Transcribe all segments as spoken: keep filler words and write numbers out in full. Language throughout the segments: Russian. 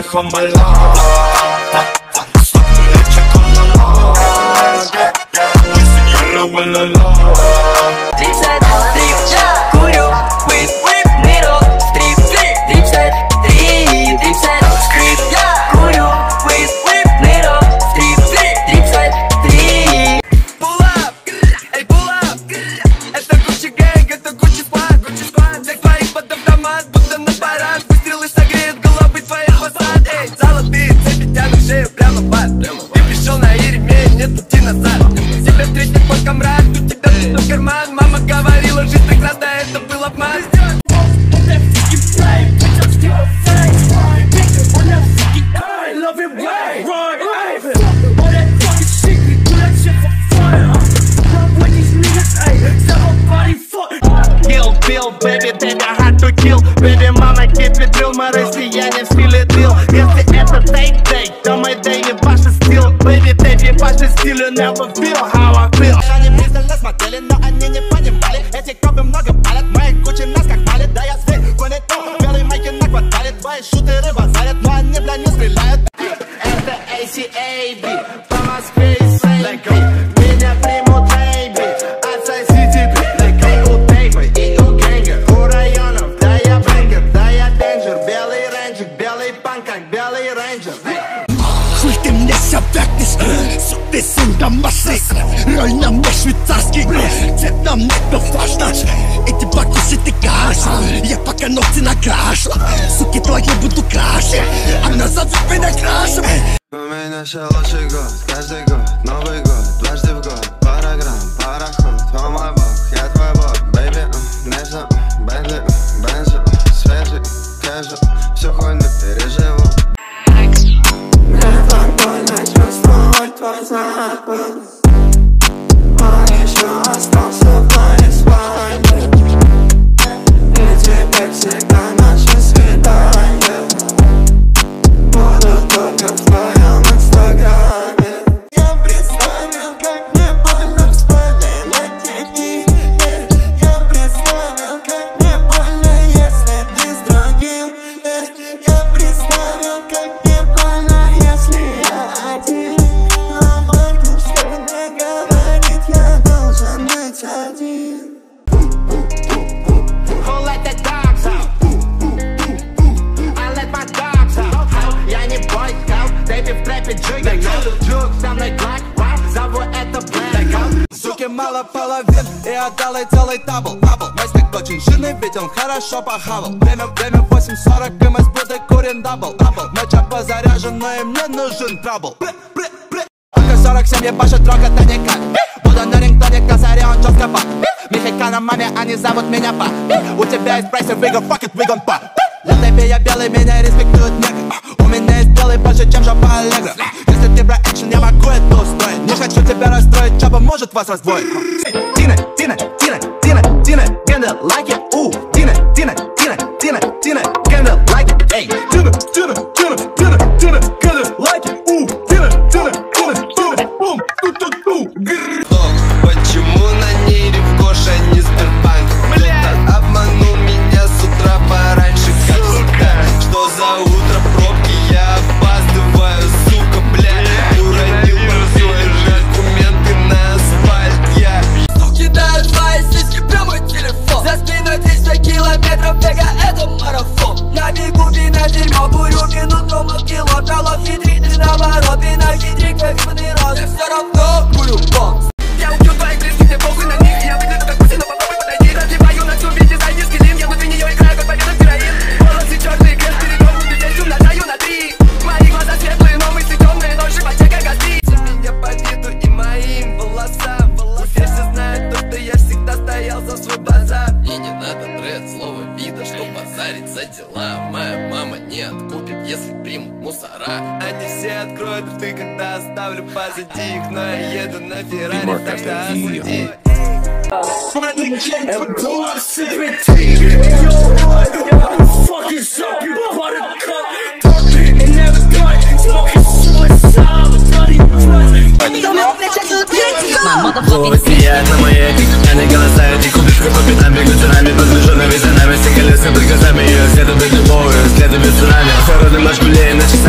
for my love. Stop the check on the law. We sing you with the law. тридцать три, курю, with whip, ныру, стрип, тридцать три, тридцать скрип, курю, with whip, ныру, стрип, тридцать три. Pull up, эй, pull up, это Gucci gang, это Gucci squad, Gucci squad, всех твоих под автомат, будто на парад, выстрелы согреют головы твоих фасад, эй, золотые цепи тянут шею прямо под, ты пришел на Еремей, нет пути назад, тебя встретит мой комрад, у тебя тут карман, мама говорила, жизнь прекрасна, это был обман. Kill, Bill, baby, baby, hard to kill. Baby, mama, keep it real, мы россияне в стиле drill. Если это take-take, то мой day не ваш стил. Baby, baby, ваш стиль, you never feel how I feel. Они пристально смотрели, но они не понимали. Эти копы много палят, мои кучи нас как палят. Да я свет, гонит то, белые майки на квартале. Твои шутеры базарят, но они, бля, не стреляют. Это эй си эй би, по Москве и Сейби. Меня примут бэйби, отсай си ти пи. Хуй ты мне сябякнешь, сукты сын домашний. Роль на мне швейцарский, цвет на мне то важно. Эти бакусы ты каш, я пока ногти накрашу. Суки твои буду краше, а назад меня краше. У меня все лучший год, каждый год, Новый год, дважды в год. Параграмм, пароход, о мой бог, я твой бог. Бэйби, Несса, Бентли, Бензи, свежий, кэжу, всю хуйню переживу. Мне так больно чувствовать твой запах, а еще остался в моей спальне. И теперь всегда наше свидание будут только в твоем инстаграме. Я представил, как мне больно вспоминать те дни. Я представил, как мне больно, если ты с другим. Я представил, как мне больно, если я один. Но мой постоянно говорит, я должен быть один. Who let the dogs out? I let my dogs out. Я не бойкаут, Дэйби в трэпе джигает. Со мной Глак, зову это Блэк. Суки мало половин, и отдал ей целый табл. Мой стик очень жирный, ведь он хорошо похавал. Время, время восемь сорок, и мы с будой курим дабл. Ночь позаряжена, и мне нужен трабл. Только сорок семь ебашит рок, это никак. Буду на рингтоне, косаря, он жестко пап. Мехикана маме, они зовут меня па. У тебя есть прайс, we gon' fuck it, we gon' pop. Для тэпи я белый, меня респектуют негры. У меня есть белый больше, чем жопа Аллегро. Если ты про экшен, я могу это устроить. Не хочу тебя расстроить, чаба может вас раздвоить. Тина, Тина, Тина, Тина, Тина, Гендер, like it, у. Тина, Тина, Тина, Тина, Тина, Гендер, like it, эй. Тина, Тина, Тина, Тина, Тина, Гендер, like it, у. Тина, Тина, Тина, Тина, бум, ту-ту-ту, грррр. Почему на ней Ревкоша, не Сбербанк? Кто-то обманул меня с утра пораньше, как всегда. Что за утро пробки, я опаздываю, сука, бля. Уронил мобильный, документы на асфальт, я. Кидают свои сиськи прямо мой телефон. За спиной триста километров бега, это марафон. На бегу вина дерьмо, бурю минуту кило. Колов хитрит и наоборот, вина хитрит, как ебаный рот. Я все равно курю бомб. Я убью твоих близких, мне похуй на них. Я выгляжу как Путин, но попробуй подойти. Разбиваю на всем виде дизайнерский лин. Я внутри нее играю, как победа в героин. Волосы черные, крест передом, убедить умножаю на три. Мои глаза светлые, но мысли темные, но в животе как гастрит. Меня по виду и моим волосам. Все все знают то, что я всегда стоял за свой базар. Мне не надо дред, слово вида, что базарить за дела. Моя мама не откупит, если примут мусора. Они все откроют рты, когда оставлю позади их. Но я еду на Феррари, так что осуди. Голос сияет на моей пик. Они голосают и кубик, как по пятам бегут за нами. Подгруженными за нами, все колеса под глазами. Ее следует любого, следует цунами. Все родным наш гулей, иначе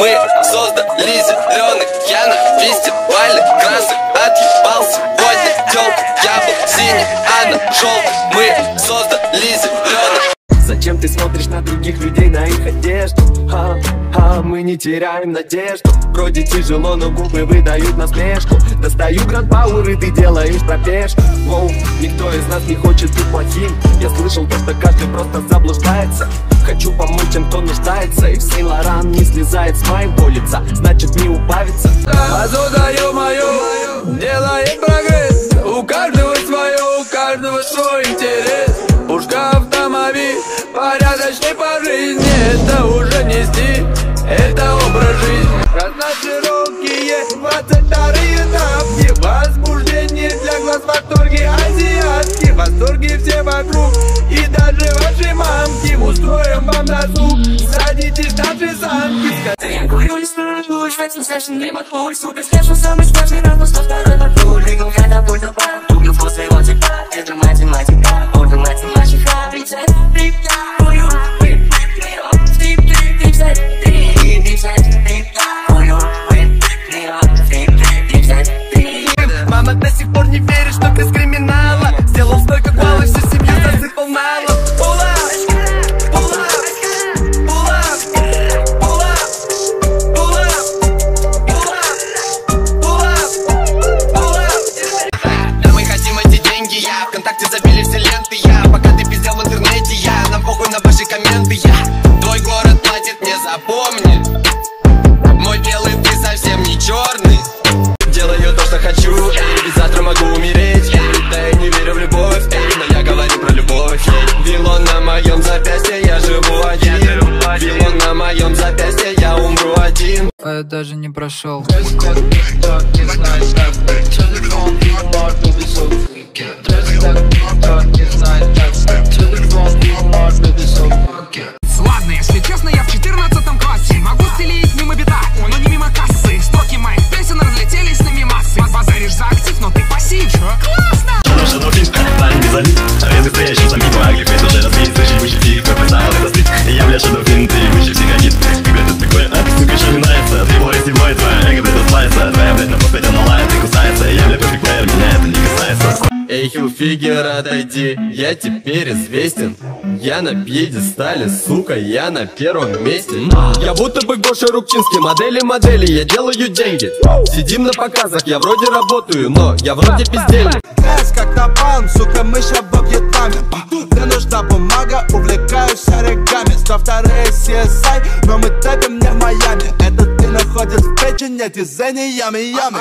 Мы создали зеленых, я на фестивале красных отъебал сегодня тёлку. Я был синий, она желтый. Мы создали зеленых. Зачем ты смотришь на других людей, на их одежду? Ха, ха, мы не теряем надежду. Вроде тяжело, но губы выдают насмешку. Достаю гранд пауэр, и ты делаешь пробежку. Воу, никто из нас не хочет быть плохим. Я слышал то, что каждый просто заблуждается. Хочу помочь тем, кто нуждается. И в Сен-Лоран не слезает с моего лица, значит не убавится. Озудаю мою, делает прогресс. У каждого свое, у каждого свой интерес. Пушка, автомобиль, порядочный по жизни. Это уже не стиль, это образ жизни. Разноширокие двадцать вторые тапки. Возбуждение для глаз, восторги азиатки. Восторги все вокруг, и даже ваши мамки. Устроим вам досуг, садитесь наши самки. Я курю и снова в этом сэшн, не махнул, супер слежу, самый страшный раунд, сто второй патруль. Двигал я до пульта по, убил после его типа. Это математика, буду математика. Тридцать три, я курю, вы, вы, стрип, три, тридцать три, тридцать три, я курю, вы, вы, стрип, три, тридцать три. Мама до сих пор не верит, что ты с криминала. Сделал столько кола, всю семью засыпал налом. Пула, пула, пула, пула, пула, пула, пула, пула. Да мы хотим эти деньги, я ВКонтакте забили все ленты. Я пока ты пиздел в интернете, я нам похуй на ваши комменты. Я твой город платит, не запомни. Мой белый, ты совсем не черный. Делаю то, что хочу, эй, и завтра могу умереть, эй, да я не верю в любовь, эй, но я говорю про любовь, эй. Вилон на моем запястье, я живу один. Вилон на моем запястье, я умру один. А я даже не прошел. Ладно, если честно, я в четырнадцатом классе. Могу стелить мимо бита, но не мимо кассы. Строки моих песен разлетелись на мемасы. Базаришь за актив, но ты пассив. Классно! Что дофиг, парень без обид. Резко встречу, сам мимо аглифейс уже разбит. Слышишь, выше тик, прописал это стрит. И я, бля, шадофин, ты выше психотит. Как это такое, а? Сука, что не нравится? Ты бой, стебой, твоя эго, блядь, отслается. Твоя, блядь, на попеде на лайт и кусается. Я, бля, перфект плеер, меня это не касается. Эй, Хилфигер, отойди, я теперь известен. Я на пьедестале, сука, я на первом месте. Я будто бы Гоша Рубчинский, модели-модели, я делаю деньги. Сидим на показах, я вроде работаю, но я вроде пиздельник. Грязь как напалм, сука, мыша во Вьетнаме. Мне нужна бумага, увлекаюсь оригами. Сто вторые си эс ай, но мы тэпим не в Майами. Этот ты находит в печени, дизайне ями-ями.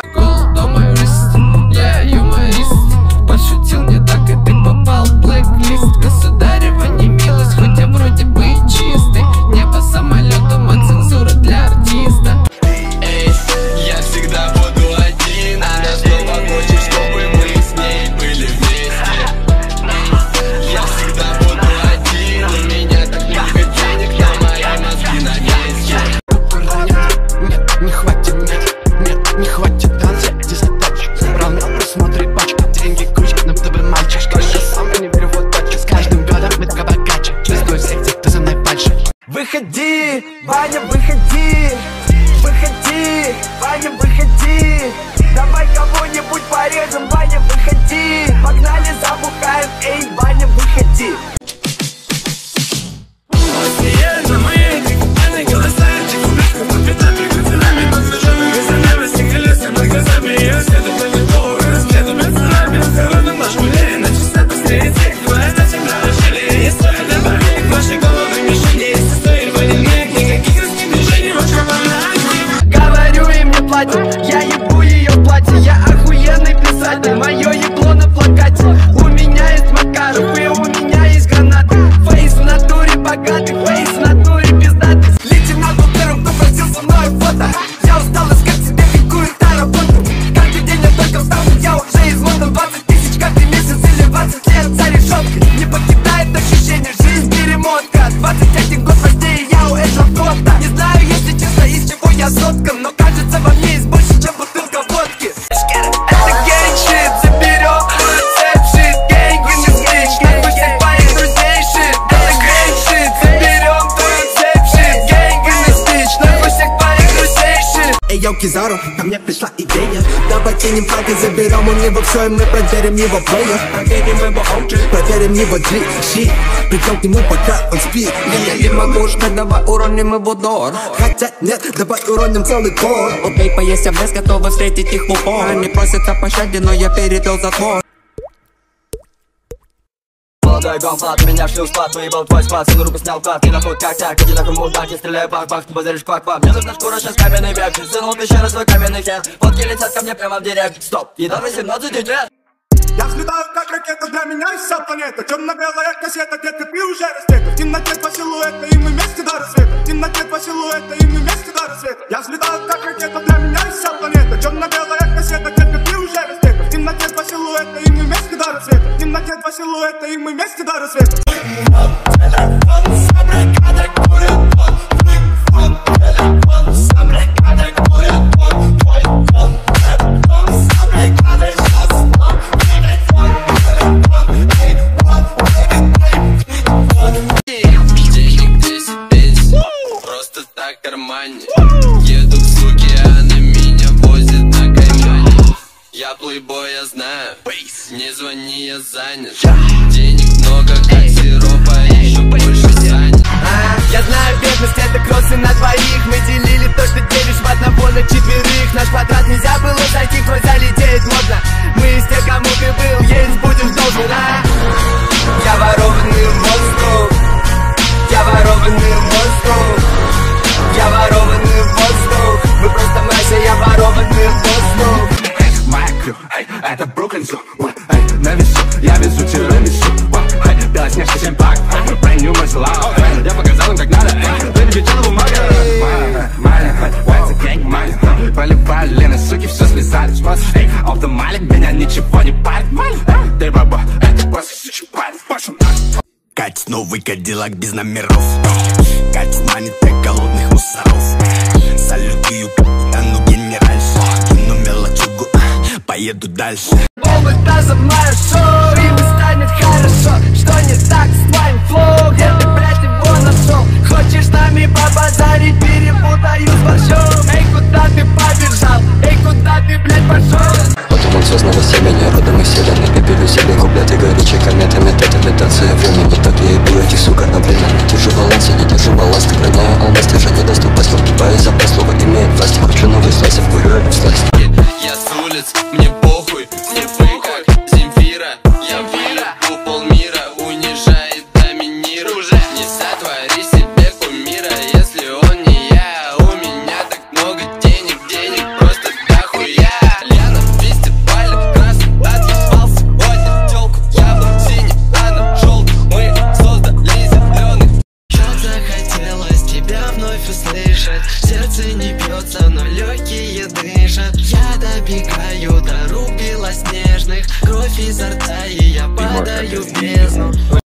Я юморист, пошутил не так, и ты попал в блэк-лист. Государева не милость, хоть я вроде бы чистый. Небо самолетом, а цензура для артиста. Эй, я всегда буду один. Она снова хочет, чтобы мы с ней были вместе. Эй, я всегда буду один. У меня так много денег, но мои мозги на месте. Нет, не хватит, нет, нет, не хватит танца. Равно просмотрит пачка. Деньги круче, на тобой мальчик. Что я сам не верю в удачу. С каждым годом мы только богаче. Чувствую всех тех, кто за мной пальше. Выходи, Ваня, выходи. Выходи, Ваня, выходи. Давай кого-нибудь порежем, Ваня, выходи. Погнали, забухаем, эй, Ваня, выходи. Это мои дикуальные голоса. Тихо, по пятам, бегут за нами. Подвиженными за нами, снеголесом над глазами. Ее следует на него, расследуем за нами. В холодном нашем мире, на часа быстрее тех. Твоя на земля решили, и стоит добавить. Ваши головы мишени, если стоит водяных. Никаких резких движений, вот что вам на Говорю им не платят, я ебу ее платье. Я охуенный писатель, мое ебло на плакате. У меня есть Макаров и у меня есть гранаты. Фейс в натуре богатый, фейс в натуре пиздатый. Лейтенант был первым, кто просил со мной фото. Я устал искать себе какую-то работу. Каждый день я только встал, я уже измотан. Двадцать тысяч каждый месяц или двадцать лет за решеткой. Не покидает ощущение, жизнь перемотка. Двадцать один год позднее, я у этого фото. Не знаю, если честно, из чего я соткан, но кажется, во мне есть больше, чем бутылка водки. Это гейшит, заберем твою цепь, гейнги не слышь. Нахуй всех твоих друзей, шит. Это гейшит, заберем твою цепь, гейнги не слышь. Нахуй всех твоих друзей. ее кизару. Ко мне пришла идея, давай кинем флаг и заберем у него все, и мы проверим его плеер. Проверим его о джи, проверим его джи, щи. Придем к нему, пока он спит. Я не могу ждать, давай уроним его дор. Хотя нет, давай уроним целый кор. Окей, поесть обрез, готовы встретить их в упор. Они просят о пощаде, но я передал затвор. Молодой гонфлат, у меня шлюз плат, выебал твой спад, сын руку снял клад, ты нахуй как так, иди нахуй мудак, я стреляю бах-бах, ты базаришь квак-квак. Мне нужна шкура, сейчас каменный век, сынул пещеру свой каменный хер, фотки летят ко мне прямо в директ, стоп, еда восемнадцать лет. Я взлетаю как ракета, для меня вся планета. Темно-белая кассета, детка, ты уже раздета. В темноте два силуэта, и мы вместе до рассвета. В темноте два силуэта, и мы вместе до рассвета. Я взлетаю как ракета, для меня вся планета. Темно-белая кассета, детка, ты уже раздета. В темноте два силуэта, и мы вместе до рассвета. В темноте два силуэта, и мы вместе до рассвета. Еду в суки, она меня возит на кайфане. Я плейбой, я знаю, не звони, я занят. Денег много, как сиропа, еще больше занят. Я знаю, бедность это кроссы на двоих. Мы делили то, что делишь в одного на четверых. Наш квадрат нельзя было зайти, твой залететь можно. Мы из тех, кому ты был, есть будешь должен, а? Я ворованный воздух, я ворованный воздух, я ворованный воздух. Мы просто Мася, я ворованный воздух. Моя крю, это Бруклин Зу. На весу, я везу тирамису. Белоснежка семь пак, brand new Mercedes. Я показал им как надо, baby, печатала бумага. Мания, гэнг, мания. Поливали на суки, все слезали. Эй, автомалик, меня ничего не парит. Эй, баба, это просто сучий парень. Пошел на. Катит новый кадиллак без номеров. Катит манит для голодных мусоров. Салютую капитану генеральшу. Кину мелочугу, поеду дальше. Повод за мое шоу, и станет хорошо. Что не так с твоим флоу? Где ты, блядь, его нашел? Хочешь с нами побазарить? Перепутаю с борщом. Эй, куда ты побежал? Эй, куда ты, блядь, пошел? Потом он сознал семени, родом из вселенной. Пепелю себе куплеты горячей кометами. Это имитация времени, так я иду этих, сука, одновременно. Держу баланс, я не держу балласт. Ограняю алмаз, держание доступ, паспорт. Кипаю за слово имеет власть. Хочу новый слайс, я вкурю эту сласть. Я с улиц, мне